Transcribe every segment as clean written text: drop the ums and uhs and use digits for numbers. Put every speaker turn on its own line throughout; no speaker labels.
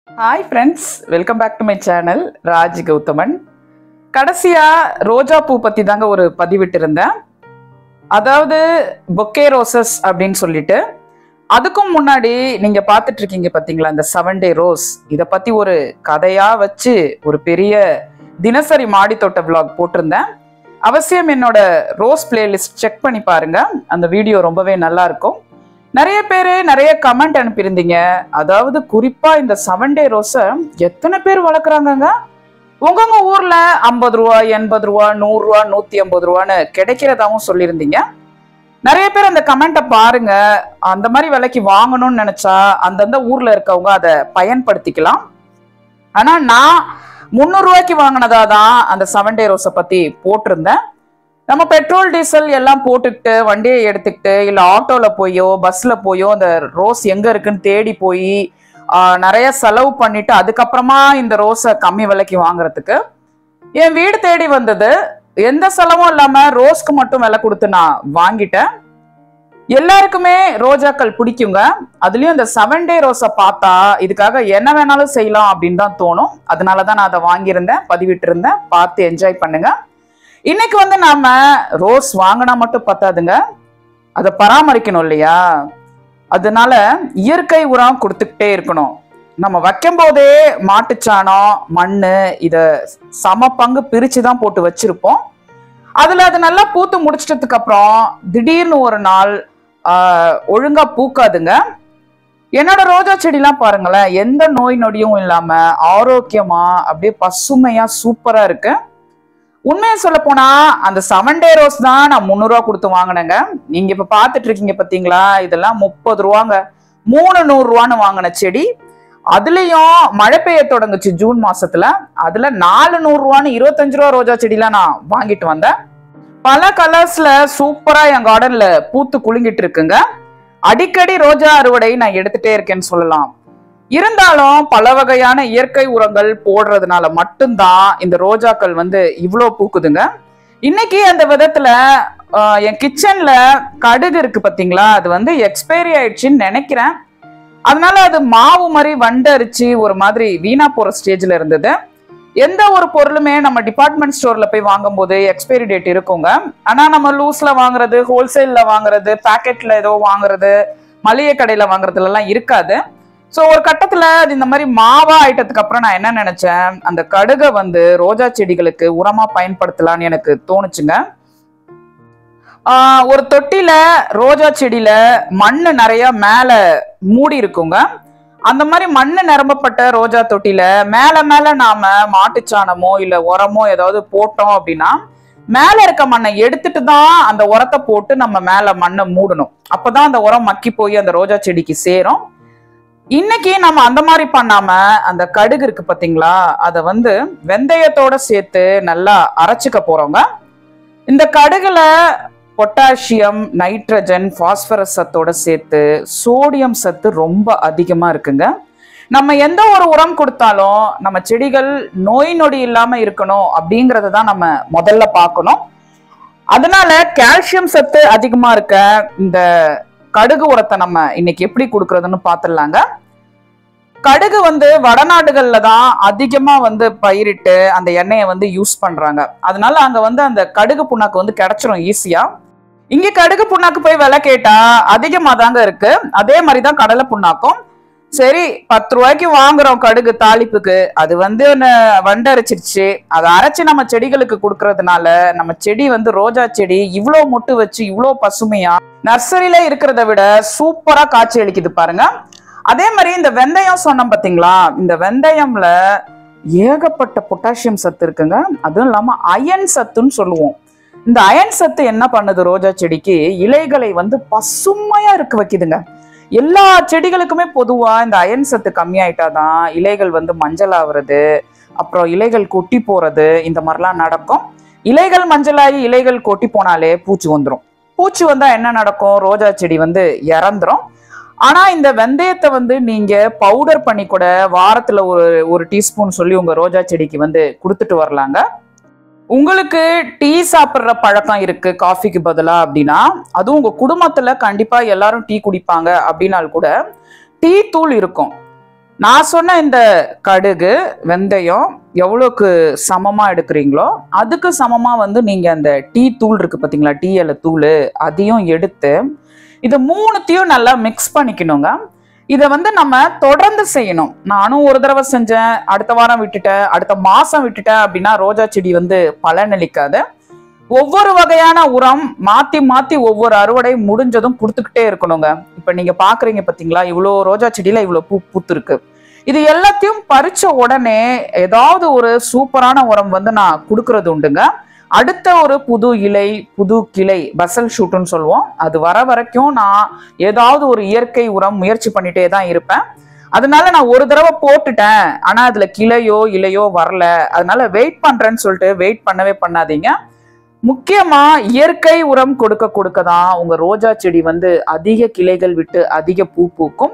Hi friends, welcome back to my channel Raj Gauthaman. கடைசியாக ரோஜா பூ பற்றி தாங்க ஒரு பதிவிட்டு இருந்தேன். அதாவது பொக்கே ரோசஸ் அப்படின்னு சொல்லிட்டு, அதுக்கும் முன்னாடி நீங்கள் பார்த்துட்டு இருக்கீங்க பார்த்தீங்களா இந்த 7 டே ரோஸ், இதை பற்றி ஒரு கதையாக வச்சு ஒரு பெரிய தினசரி மாடித்தோட்ட விளாக் போட்டிருந்தேன். அவசியம் என்னோட ரோஸ் பிளேலிஸ்ட் செக் பண்ணி பாருங்க, அந்த வீடியோ ரொம்பவே நல்லா இருக்கும். நிறைய பேர் நிறைய கமெண்ட் அனுப்பியிருந்தீங்க. அதாவது குறிப்பா இந்த 7 டே ரோஸை எத்தனை பேர் வளர்க்குறாங்கங்க, உங்க ஊர்ல 50 ரூபா, 80 ரூபா, 100 ரூபா, 150 ரூபான்னு கிடைக்கிறதாவும் சொல்லியிருந்தீங்க. நிறைய பேர் அந்த கமெண்ட்டை பாருங்க. அந்த மாதிரி விலைக்கு வாங்கணும்னு நினைச்சா அந்தந்த ஊர்ல இருக்கவங்க அதை பயன்படுத்திக்கலாம். ஆனா நான் 300 ரூபாய்க்கு வாங்கினதா தான் அந்த 7 டே ரோஸை பத்தி போட்டிருந்தேன். நம்ம பெட்ரோல் டீசல் எல்லாம் போட்டுக்கிட்டு வண்டியை எடுத்துக்கிட்டு இல்லை ஆட்டோவில் போயோ பஸ்ஸில் போயோ அந்த ரோஸ் எங்கே இருக்குன்னு தேடி போய் நிறைய செலவு பண்ணிட்டு அதுக்கப்புறமா இந்த ரோஸை கம்மி விலைக்கு வாங்குறதுக்கு என் வீடு தேடி வந்தது. எந்த செலவும் இல்லாமல் ரோஸ்க்கு மட்டும் விலை கொடுத்து நான் வாங்கிட்டேன். எல்லாருக்குமே ரோஜாக்கள் பிடிக்குங்க. அதுலேயும் இந்த 7 டே ரோஸை பார்த்தா இதுக்காக என்ன வேணாலும் செய்யலாம் அப்படின்னு தான் தோணும். அதனால தான் நான் அதை வாங்கியிருந்தேன், பதிவிட்டு இருந்தேன். பார்த்து என்ஜாய் பண்ணுங்க. இன்னைக்கு நாம ரோஸ் வாங்கினா மட்டும் பத்தாதுங்க, அதை பராமரிக்கணும் இல்லையா? அதனால இயற்கை உரம் கொடுத்துக்கிட்டே இருக்கணும். நம்ம வைக்கும் போதே மாட்டுச்சாணம், மண்ணு இதை சம பங்கு பிரிச்சு தான் போட்டு வச்சிருப்போம். அதுல அது நல்லா பூத்து முடிச்சிட்டதுக்கு அப்புறம் திடீர்னு ஒரு நாள் ஒழுங்கா பூக்காதுங்க. என்னோட ரோஜா செடிலாம் பாருங்களேன், எந்த நோய் நொடியும் இல்லாம ஆரோக்கியமா அப்படியே பசுமையா சூப்பரா இருக்கு. உண்மையை சொல்ல போனா அந்த 7 டே ரோஸ் தான் நான் 300 ரூபா கொடுத்து வாங்கினேங்க. நீங்க இப்ப பாத்துட்டு இருக்கீங்க பாத்தீங்களா, இதெல்லாம் 30 ரூபாங்க. 300 ரூபான்னு வாங்கின செடி. அதுலயும் மழை பெய்ய தொடங்குச்சு ஜூன் மாசத்துல. அதுல 400 ரூபான்னு 25 ரூபா ரோஜா செடிலாம் நான் வாங்கிட்டு வந்தேன். பல கலர்ஸ்ல சூப்பரா என் கார்டன்ல பூத்து குலுங்கிட்டு இருக்குங்க. அடிக்கடி ரோஜா அறுவடை நான் எடுத்துட்டே இருக்கேன்னு சொல்லலாம். இருந்தாலும் பல வகையான இயற்கை உரங்கள் போடுறதுனால மட்டும்தான் இந்த ரோஜாக்கள் இவ்வளோ பூக்குதுங்க. இன்னைக்கு அந்த விதத்துல என் கிச்சன்ல கடுகு இருக்கு பாத்தீங்களா, அது எக்ஸ்பைரி ஆயிடுச்சுன்னு நினைக்கிறேன். அதனால அது மாவு மாதிரி வண்டரிச்சு ஒரு மாதிரி வீணா போற ஸ்டேஜ்ல இருந்தது. எந்த ஒரு பொருளுமே நம்ம டிபார்ட்மெண்ட் ஸ்டோர்ல போய் வாங்கும் போது எக்ஸ்பைரி டேட் இருக்குங்க. ஆனா நம்ம லூஸ்ல வாங்குறது, ஹோல்சேல்ல வாங்குறது, பேக்கெட்ல ஏதோ வாங்குறது, மளிகை கடையில வாங்குறதுல எல்லாம் இருக்காது. ஸோ ஒரு கட்டத்துல அது இந்த மாதிரி மாவா ஆயிட்டதுக்கு அப்புறம் நான் என்ன நினைச்சேன், அந்த கடுகை ரோஜா செடிகளுக்கு உரமா பயன்படுத்தலான்னு எனக்கு தோணுச்சுங்க. ஒரு தொட்டில ரோஜா செடியில மண்ணு நிறைய மேல மூடி இருக்குங்க. அந்த மாதிரி மண்ணு நிரம்பப்பட்ட ரோஜா தொட்டில மேல மேல நாம மாட்டுச்சாணமோ இல்ல உரமோ ஏதாவது போட்டோம் அப்படின்னா மேல இருக்க மண்ணை எடுத்துட்டு தான் அந்த உரத்தை போட்டு நம்ம மேல மண்ணை மூடணும். அப்பதான் அந்த உரம் மக்கி போய் அந்த ரோஜா செடிக்கு சேரும். இன்னைக்கு நம்ம அந்த மாதிரி பண்ணாம அந்த கடுகு இருக்கு பாத்தீங்களா, அதை வெந்தயத்தோட சேர்த்து நல்லா அரைச்சுக்க போறோங்க. இந்த கடுகுல பொட்டாசியம், நைட்ரஜன், பாஸ்பரஸ் சத்தோட சேர்த்து சோடியம் சத்து ரொம்ப அதிகமா இருக்குங்க. நம்ம எந்த ஒரு உரம் கொடுத்தாலும் நம்ம செடிகள் நோய் நொடி இல்லாம இருக்கணும் அப்படிங்கறத தான் நம்ம முதல்ல பார்க்கணும். அதனால கால்சியம் சத்து அதிகமா இருக்க இந்த கடுகு உரத்தை நம்ம இன்னைக்கு எப்படி கொடுக்கறதுன்னு பார்த்துடலாங்க. கடுகு வடநாடுகள்ல தான் அதிகமா பயிரிட்டு அந்த எண்ணெயை யூஸ் பண்றாங்க. அதனால அங்க அந்த கடுகு புண்ணாக்கு கிடைச்சிரும் ஈஸியா. இங்க கடுகு புண்ணாக்கு போய் விலை கேட்டா அதிகமா தாங்க இருக்கு. அதே மாதிரிதான் கடலை புண்ணாக்கும். சரி, 10 ரூபாய்க்கு வாங்குறோம் கடுகு தாளிப்புக்கு, அது வண்டரைச்சிருச்சு. அதை அரைச்சு நம்ம செடிகளுக்கு கொடுக்கறதுனால நம்ம செடி ரோஜா செடி இவ்வளோ மொட்டு வச்சு இவ்வளோ பசுமையா நர்சரியில இருக்கிறத விட சூப்பரா காட்சி அளிக்குது பாருங்க. அதே மாதிரி இந்த வெந்தயம் சொன்னோம் பாத்தீங்களா, இந்த வெந்தயம்ல ஏகப்பட்ட பொட்டாசியம் சத்து இருக்குங்க. அதுவும் இல்லாம அயன் சத்துன்னு சொல்லுவோம். இந்த அயன் சத்து என்ன பண்ணுது, ரோஜா செடிக்கு இலைகளை பசுமையா இருக்க வைக்குதுங்க. எல்லா செடிகளுக்குமே பொதுவா இந்த அயன் சத்து கம்மியாயிட்டாதான் இலைகள் மஞ்சள் ஆகுறது, அப்புறம் இலைகள் கொட்டி போறது, இந்த மாதிரிலாம் நடக்கும். இலைகள் மஞ்சளாகி இலைகள் கொட்டி போனாலே பூச்சி வந்துடும். பூச்சி வந்தா என்ன நடக்கும், ரோஜா செடி இறந்துரும். ஆனா இந்த வெந்தயத்தை நீங்க பவுடர் பண்ணி கூட வாரத்துல ஒரு டீஸ்பூன் சொல்லி உங்க ரோஜா செடிக்கு கொடுத்துட்டு வரலாங்க. உங்களுக்கு டீ சாப்பிட்ற பழக்கம் இருக்கு காஃபிக்கு பதிலா அப்படின்னா, அதுவும் உங்க குடும்பத்துல கண்டிப்பா எல்லாரும் டீ குடிப்பாங்க அப்படின்னால் கூட டீ தூள் இருக்கும். நான் சொன்ன இந்த கடுகு வெந்தயம் எவ்வளோக்கு சமமா எடுக்கிறீங்களோ அதுக்கு சமமா வந்து நீங்க அந்த டீ தூள் இருக்கு பார்த்தீங்களா, டீ இலை தூள், அதையும் எடுத்து இதை மூணுத்தையும் நல்லா மிக்ஸ் பண்ணிக்கணுங்க. இதை வந்து நம்ம தொடர்ந்து செய்யணும். நானும் ஒரு தடவை செஞ்சேன், அடுத்த வாரம் விட்டுட்டேன், அடுத்த மாசம் விட்டுட்டேன் அப்படின்னா ரோஜா செடி வந்து பலனளிக்காது. ஒவ்வொரு வகையான உரம் மாத்தி மாத்தி ஒவ்வொரு அறுவடை முடிஞ்சதும் கொடுத்துக்கிட்டே இருக்கணுங்க. இப்ப நீங்க பாக்குறீங்க பாத்தீங்களா, இவ்வளோ ரோஜா செடியில இவ்வளவு பூத்து இருக்கு. இது எல்லாத்தையும் பறிச்ச உடனே ஏதாவது ஒரு சூப்பரான உரம் வந்து நான் கொடுக்கறது உண்டுங்க. அடுத்த ஒரு புது இலை புது கிளை பசல் ஷூட்டுன்னு சொல்லுவோம், அது வர வரைக்கும் நான் ஏதாவது ஒரு இயற்கை உரம் முயற்சி பண்ணிட்டே தான் இருப்பேன். அதனால நான் ஒரு தடவை போட்டுட்டேன், ஆனா அதுல கிளையோ இலையோ வரல, அதனால வெயிட் பண்றேன்னு சொல்லிட்டு வெயிட் பண்ணவே பண்ணாதீங்க. முக்கியமா இயற்கை உரம் கொடுக்க தான் உங்க ரோஜா செடி வந்து அதிக கிளைகள் விட்டு அதிக பூ பூக்கும்.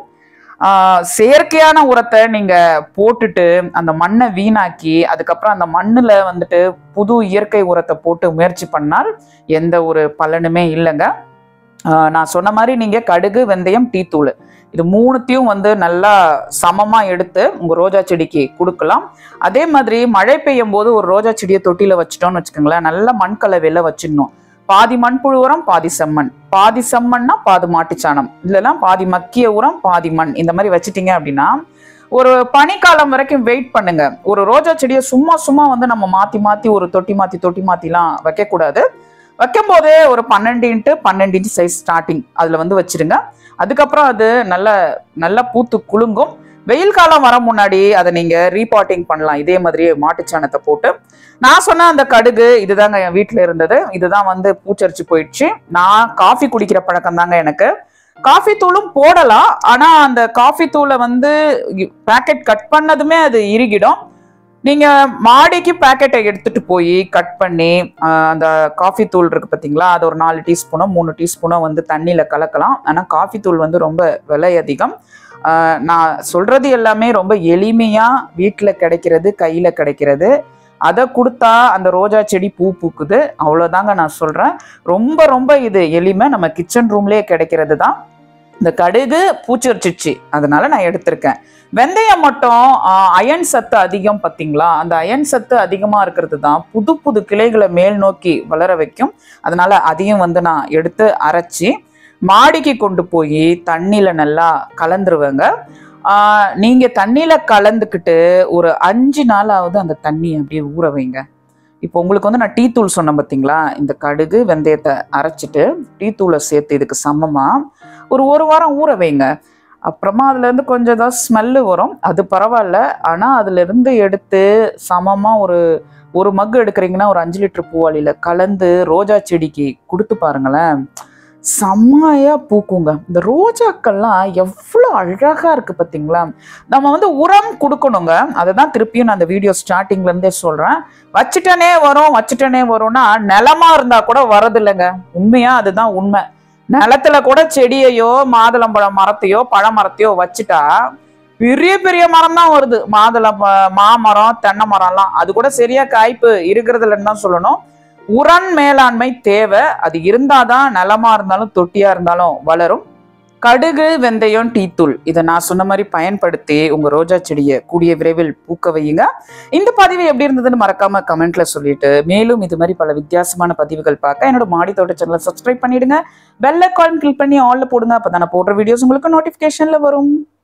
செயற்கையான உரத்தை நீங்க போட்டுட்டு அந்த மண்ணை வீணாக்கி அதுக்கப்புறம் அந்த மண்ணுல வந்துட்டு புது இயற்கை உரத்தை போட்டு முயற்சி பண்ணால் எந்த ஒரு பலனுமே இல்லைங்க. நான் சொன்ன மாதிரி நீங்க கடுகு வெந்தயம் டீ தூள் இது மூணுத்தையும் வந்து நல்லா சமமா எடுத்து உங்க ரோஜா செடிக்கு கொடுக்கலாம். அதே மாதிரி மழை பெய்யும் போது ஒரு ரோஜா செடியை தொட்டியில வச்சுட்டோம்னு வச்சுக்கோங்களேன், நல்ல மண்கலவையில வச்சிடணும். பாதி மண்புழு உரம் பாதி செம்மண், பாதி செம்மண்னா பாதி மாட்டுச்சாணம், இல்லைலாம் பாதி மக்கிய உரம் பாதி மண், இந்த மாதிரி வச்சுட்டீங்க அப்படின்னா ஒரு பனிக்காலம் வரைக்கும் வெயிட் பண்ணுங்க. ஒரு ரோஜா செடியை சும்மா சும்மா வந்து நம்ம மாத்தி மாத்தி ஒரு தொட்டி மாத்திலாம் வைக்கக்கூடாது. வைக்கும் போதே ஒரு 12 x 12 இன்ச் சைஸ் ஸ்டார்டிங் அதுல வந்து வச்சிருங்க. அதுக்கப்புறம் அது நல்ல பூத்து குலுங்கும். வெயில் காலம் வர முன்னாடி அதை நீங்க ரீபாட்டிங் பண்ணலாம், இதே மாதிரியே மாட்டுச்சாணத்தை போட்டு. நான் சொன்ன அந்த கடுகு இதுதாங்க என் வீட்டுல இருந்தது, இதுதான் வந்து பூச்சரிச்சு போயிடுச்சு. நான் காஃபி குடிக்கிற பழக்கம் தாங்க எனக்கு. காஃபி தூளும் போடலாம், ஆனா அந்த காஃபி தூளை வந்து பேக்கெட் கட் பண்ணதுமே அது இறுகிடும். நீங்க மாடிக்கு பேக்கெட்டை எடுத்துட்டு போய் கட் பண்ணி அந்த காஃபி தூள் இருக்கு பார்த்தீங்களா, அது ஒரு 4 டீஸ்பூனோ 3 டீஸ்பூனோ வந்து தண்ணியில கலக்கலாம். ஆனா காஃபி தூள் வந்து ரொம்ப விலை அதிகம். நான் சொல்றது எல்லாமே ரொம்ப எளிமையா வீட்டுல கிடைக்கிறது, கையில கிடைக்கிறது, அதை கொடுத்தா அந்த ரோஜா செடி பூ பூக்குது, அவ்வளவுதாங்க நான் சொல்றேன். ரொம்ப ரொம்ப இது எளிமை, நம்ம கிச்சன் ரூம்லயே கிடைக்கிறது தான். இந்த கடுகு பூச்சரிச்சிச்சு அதனால நான் எடுத்திருக்கேன். வெந்தயம் மட்டும் அயன் சத்து அதிகம் பார்த்தீங்களா, அந்த அயன் சத்து அதிகமா இருக்கிறது தான் புது புது கிளைகளை மேல் நோக்கி வளர வைக்கும். அதனால அதையும் வந்து நான் எடுத்து அரைச்சி மாடிக்கு கொண்டு போய் தண்ணியில நல்லா கலந்துருவேங்க. நீங்க தண்ணியில கலந்துக்கிட்டு ஒரு 5 நாளாவது அந்த தண்ணி அப்படியே ஊற வைங்க. இப்போ உங்களுக்கு வந்து நான் டீ தூள் சொன்னேன் பார்த்தீங்களா, இந்த கடுகு வெந்தயத்தை அரைச்சிட்டு டீ தூளை சேர்த்து இதுக்கு சமமா ஒரு வாரம் ஊற வைங்க. அப்புறமா அதுல இருந்து கொஞ்சம் ஏதாவது ஸ்மெல்லு வரும், அது பரவாயில்ல. ஆனா அதுல இருந்து எடுத்து சமமா ஒரு மக்கு எடுக்கிறீங்கன்னா ஒரு 5 லிட்டர் பூவாளியில கலந்து ரோஜா செடிக்கு கொடுத்து பாருங்களேன், செம்மையா பூக்குங்க. இந்த ரோஜாக்கள்லாம் எவ்வளவு அழகா இருக்கு பார்த்தீங்களா. நம்ம வந்து உரம் கொடுக்கணுங்க, அதை தான் திருப்பியும் நான் அந்த வீடியோ ஸ்டார்டிங்ல இருந்தே சொல்றேன். வச்சுட்டனே வரும்னா நிலமா இருந்தா கூட வரது இல்லைங்க, உண்மையா அதுதான் உண்மை. நிலத்துல கூட செடியையோ மாதுளம்பழம் மரத்தையோ பழமரத்தையோ வச்சுட்டா பெரிய பெரிய மரம் தான் வருது. மாமரம் தென்னை மரம்லாம் அது கூட சரியா காய்ப்பு இருக்கிறது இல்லைன்னு தான் சொல்லணும். உரம் மேலாண்மை தேவை, அது இருந்தாதான் நிலமா இருந்தாலும் தொட்டியா இருந்தாலும் வளரும். கடுகு வெந்தயம் டீ தூள் இதை நான் சொன்ன மாதிரி பயன்படுத்தி உங்க ரோஜா செடியை கூடிய விரைவில் பூக்க வையுங்க. இந்த பதிவு எப்படி இருந்ததுன்னு மறக்காம கமெண்ட்ல சொல்லிட்டு, மேலும் இது மாதிரி பல வித்தியாசமான பதிவுகள் பார்க்க என்னோட மாடி தோட்ட சேனலை சப்ஸ்கிரைப் பண்ணிடுங்க. பெல் ஐகான் கிளிக் பண்ணி ஆல்ல போடுங்க, அப்பதான் நான் போடுற வீடியோஸ் உங்களுக்கு நோட்டிபிகேஷன்ல வரும்.